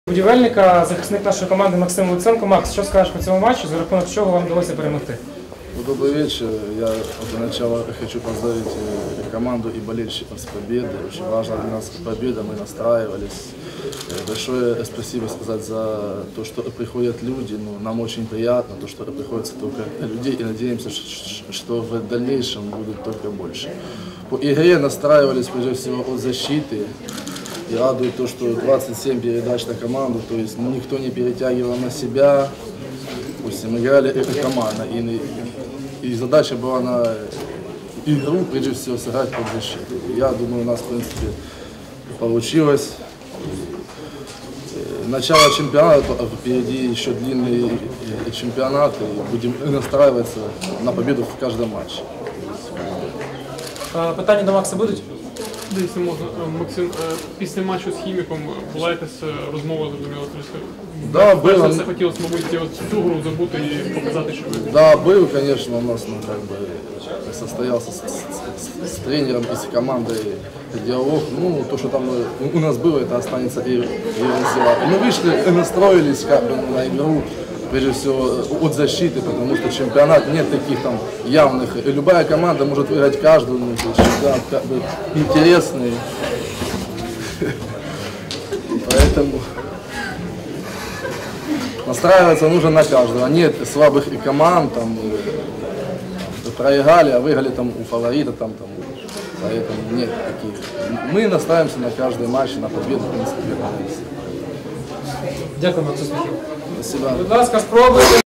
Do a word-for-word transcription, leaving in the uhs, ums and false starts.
Будівельника, захисник нашої команди Максим Луценко. Макс, що скажеш по цьому матчу, за рахунок чого вам вдалося перемогти? Ну, добрый вечер. Я для начала хочу поздравить команду и болельщиков с победой. Очень важна для нас победа, мы настраивались. Большое спасибо сказать за то, что приходят люди. Ну, нам очень приятно, то, что приходится только людей, и надеемся, что в дальнейшем будет только больше. По игре настраивались прежде всего от защиты. И радует то, что двадцать семь передач на команду, то есть никто не перетягивал на себя. Допустим, играли команда, и, и задача была на игру, прежде всего, сыграть под защиту. Я думаю, у нас, в принципе, получилось. Начало чемпионата, впереди еще длинный чемпионат, и будем настраиваться на победу в каждом матче. Питання до Макса будуть? Якщо можна, Максим, після матчу з Хіміком була якась розмова, зрозуміло, трішки? Да, было. Все хотілося, мабуть, цю гру забути і показати, що ви... Да, был, конечно, у нас, ну, как бы, состоялся с, с, с тренером и с командой диалог. Ну, то, что там у нас было, это останется и, и мы вышли, настроились как бы на игру, прежде всего от защиты, потому что чемпионат нет таких там явных. Любая команда может выиграть каждую, ну, чемпионат как бы интересный. Поэтому настраиваться нужно на каждого. Нет слабых команд, там, проиграли, а выиграли там у фаворита, там, там, поэтому нет таких. Мы настраиваемся на каждый матч, на победу, в принципе. Дякую, Макс, успіхів. Спасибо. Будь ласка, спробуйте.